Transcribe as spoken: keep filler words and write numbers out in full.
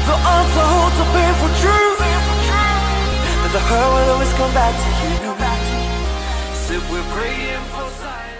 The answer holds a painful truth, but the hurt will always come back to you. Said we're praying for silence.